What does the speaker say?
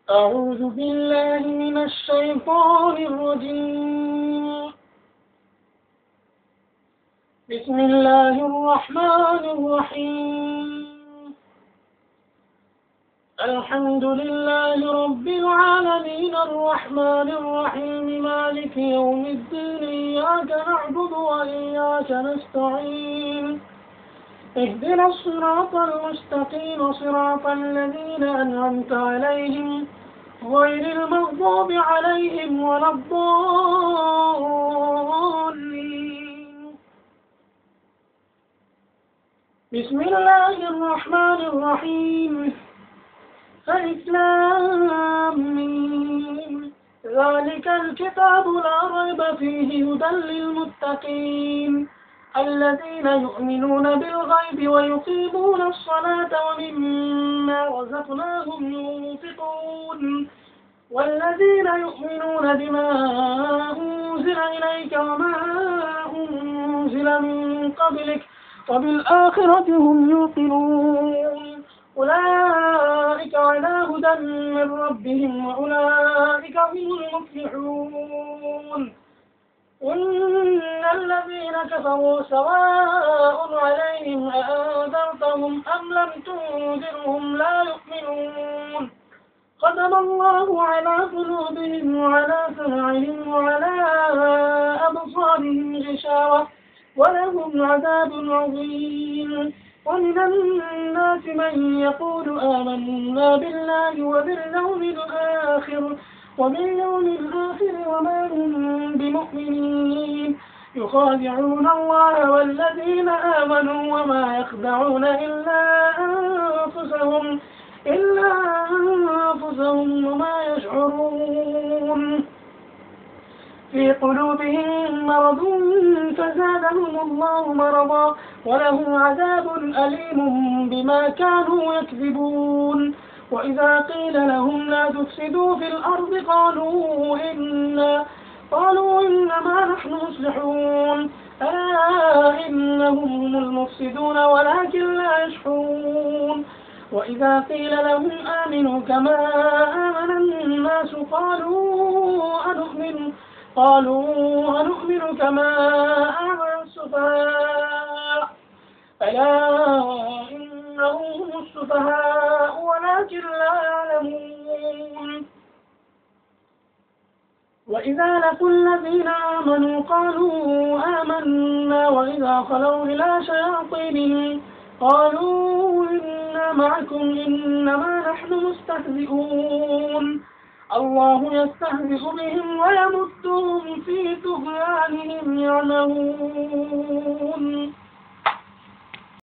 أعوذ بالله من الشيطان الرجيم. بسم الله الرحمن الرحيم. الحمد لله رب العالمين الرحمن الرحيم مالك يوم الدين إياك نعبد وإياك نستعين اهدنا الصراط المستقيم صراط الذين أنعمت عليهم غير المغضوب عليهم ولا الضالين. بسم الله الرحمن الرحيم. الإسلام ذلك الكتاب لا ريب فيه هدى للمتقين الذين يؤمنون بالغيب ويقيمون الصلاة ومما رزقناهم ينفقون والذين يؤمنون بما أنزل إليك وما أنزل من قبلك وبالآخرة هم يوقنون أولئك على هدى من ربهم وأولئك هم المفلحون. إن الذين كفروا سواء عليهم أأنذرتهم أم لم تنذرهم لا يؤمنون. ختم الله على قلوبهم وعلى سمعهم وعلى أبصارهم غشاوة ولهم عذاب عظيم. ومن الناس من يقول آمنا بالله وباليوم الآخر وما هم بمؤمنين يخادعون الله والذين آمنوا وما يخدعون إلا أنفسهم وما يشعرون. في قلوبهم مرض فزادهم الله مرضا ولهم عذاب أليم بما كانوا يكذبون. وإذا قيل لهم لا تفسدوا في الأرض قالوا إنما نحن مصلحون ألا إنهم هم المفسدون ولكن لا يشعرون. وإذا قيل لهم آمنوا كما آمن الناس قالوا أنؤمن كما آمن السفهاء ألا إنهم هم السفهاء ولكن لا يعلمون. وإذا لقوا الذين آمنوا قالوا آمنا وإذا خلوا إلى شياطينهم قالوا إنا معكم إنما نحن مستهزئون. الله يستهزئ بهم ويمدهم في طغيانهم يعمهون.